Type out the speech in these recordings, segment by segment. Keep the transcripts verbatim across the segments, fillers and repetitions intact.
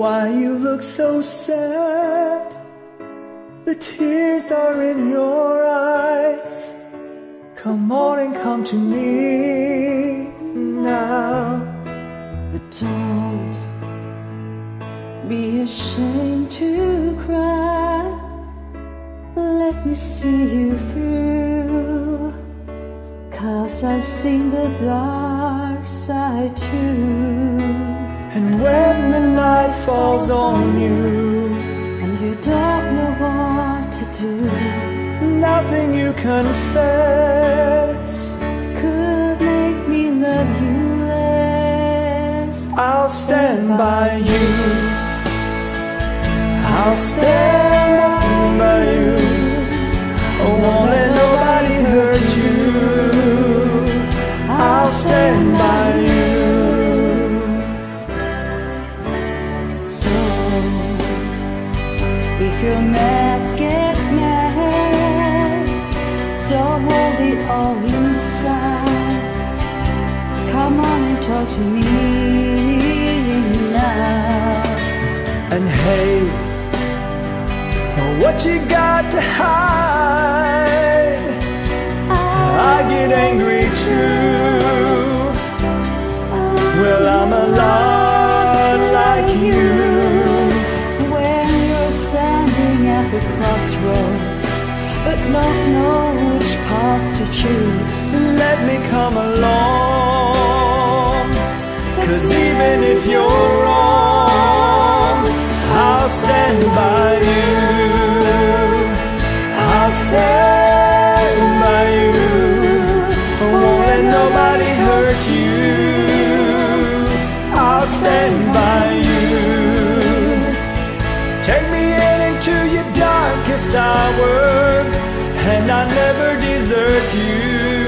Why you look so sad? The tears are in your eyes. Come on and come to me now. But don't be ashamed to cry. Let me see you through, 'cause I've seen the dark side too. And when the night falls on you and you don't know what to do, nothing you confess could make me love you less. I'll stand by you. I'll stand by you. Oh, won't let nobody hurt you. I'll stand by you. So if you're mad, get mad. Don't hold it all inside. Come on and talk to me now. And hey, what you got to hide? I get angry too. Well, I'm a lot like you. When you're standing at the crossroads but don't know which path to choose, let me come along. 'Cause even if you're wrong, I'll stand by you. I'll stand by you. Won't let nobody hurt you. I'll stand by you. Take me in into your darkest hour, and I never desert you.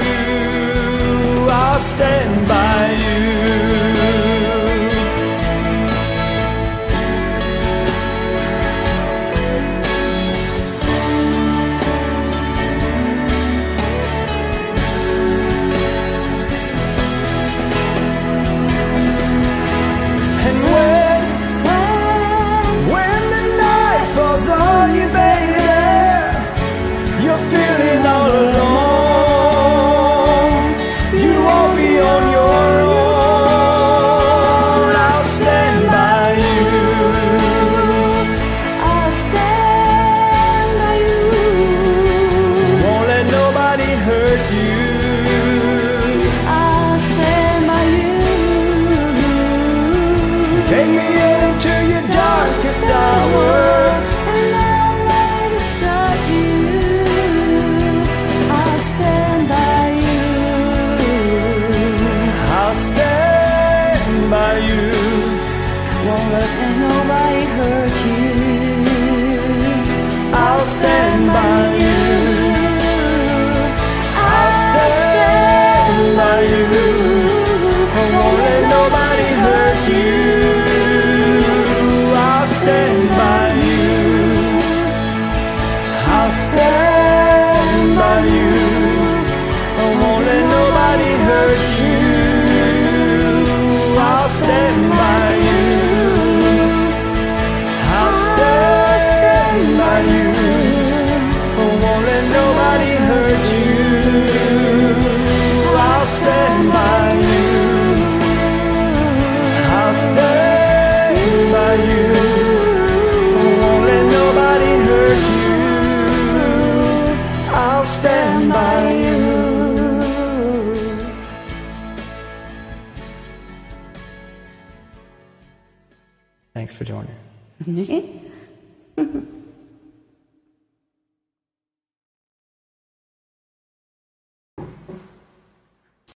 I'll stand by you. Take me into your darkest hour, and I'll lay beside you. I'll stand by you. I'll stand by you. Won't let nobody hurt you. I'll stand by you. I'll stand by you. Won't let nobody hurt you. I'll stand by you. I'll stand by you. Won't let nobody hurt you. I'll stand by you. I'll stand by you. Won't let nobody hurt you. I'll stand by you. I'll stand by you. Won't let nobody hurt you. I'll stand by you. Thanks for joining.